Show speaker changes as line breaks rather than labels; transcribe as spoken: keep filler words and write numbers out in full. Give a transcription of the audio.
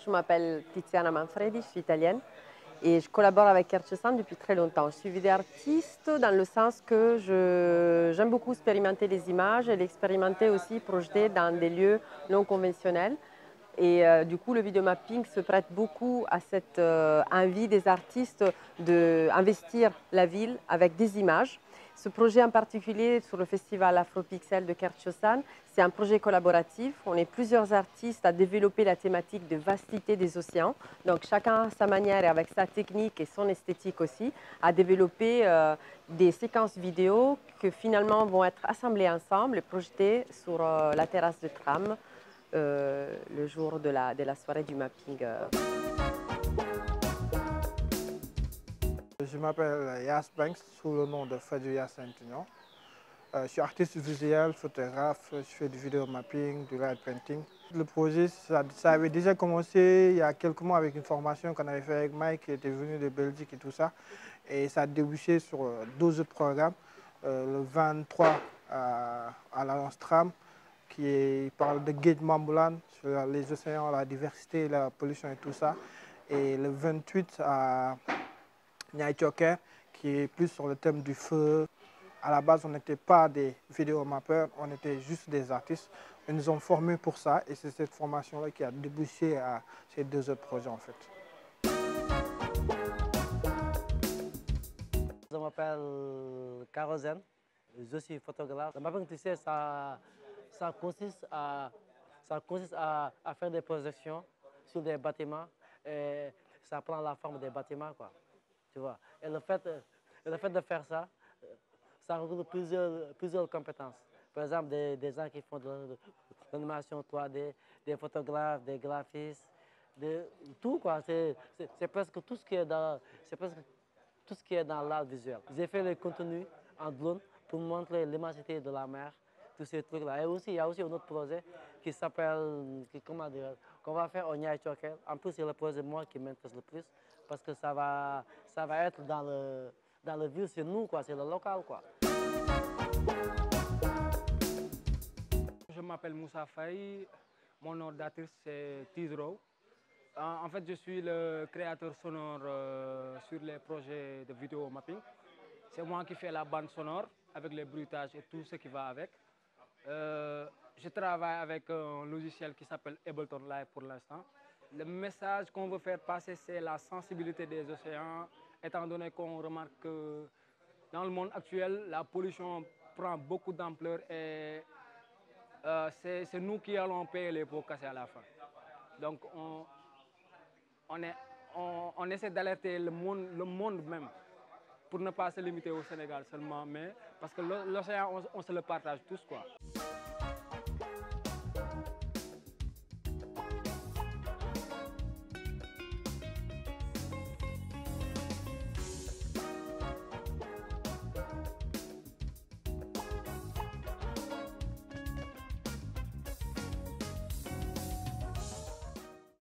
je m'appelle Tiziana Manfredi, je suis italienne et je collabore avec Kercesan depuis très longtemps. Je suis vidéartiste dans le sens que j'aime beaucoup expérimenter les images et l'expérimenter aussi projeter dans des lieux non conventionnels. Et euh, du coup, le vidéomapping se prête beaucoup à cette euh, envie des artistes d'investir la ville avec des images. Ce projet en particulier sur le festival Afropixel de Kercesan, c'est un projet collaboratif. On est plusieurs artistes à développer la thématique de vastité des océans. Donc chacun à sa manière et avec sa technique et son esthétique aussi, à développer euh, des séquences vidéo que finalement vont être assemblées ensemble et projetées sur euh, la terrasse de tram. Euh, le jour de la, de la soirée du mapping. Euh.
Je m'appelle Yas Banks, sous le nom de Fadjouya Saint-Ignon. Euh, je suis artiste visuel, photographe, je fais du vidéo mapping, du light painting. Le projet, ça, ça avait déjà commencé il y a quelques mois avec une formation qu'on avait fait avec Mike qui était venu de Belgique et tout ça. Et ça a débouché sur douze autres programmes. Euh, le vingt-trois à, à l'Alliance Tram, qui est, parle de Gate Mambulan sur les océans, la diversité, la pollution et tout ça. Et le vingt-huit à Nyai Choker, qui est plus sur le thème du feu. À la base, on n'était pas des vidéomappeurs, on était juste des artistes. Ils nous ont formés pour ça et c'est cette formation-là qui a débouché à ces deux autres projets en fait.
Je m'appelle Karozen, je suis photographe. Le mapping, tu sais, ça, ça consiste, à, ça consiste à, à faire des projections sur des bâtiments et ça prend la forme des bâtiments, quoi. Tu vois. Et le fait, le fait de faire ça, ça regroupe plusieurs, plusieurs compétences. Par exemple, des, des gens qui font de l'animation trois D, des photographes, des graphistes, de, tout, quoi. C'est presque tout ce qui est dans, c'est presque tout ce qui est dans l'art visuel. J'ai fait le contenu en drone pour montrer l'immensité de la mer, tous ces trucs-là. Et aussi, il y a aussi un autre projet qui s'appelle, comment dire, qu'on va faire au Nyai Choker. En plus, c'est le projet moi qui m'intéresse le plus parce que ça va, ça va être dans le, dans le ville, c'est nous, quoi, c'est le local, quoi.
Je m'appelle Moussa Faye, mon nom d'artiste c'est Tizro. En fait, je suis le créateur sonore euh, sur les projets de vidéo mapping. C'est moi qui fais la bande sonore avec les bruitages et tout ce qui va avec. Euh, je travaille avec un logiciel qui s'appelle Ableton Live pour l'instant. Le message qu'on veut faire passer, c'est la sensibilité des océans, étant donné qu'on remarque que dans le monde actuel, la pollution prend beaucoup d'ampleur et euh, c'est nous qui allons payer les pots cassés à la fin. Donc, on, On, est, on, on essaie d'alerter le monde, le monde même pour ne pas se limiter au Sénégal seulement, mais parce que l'océan, on, on se le partage tous, quoi.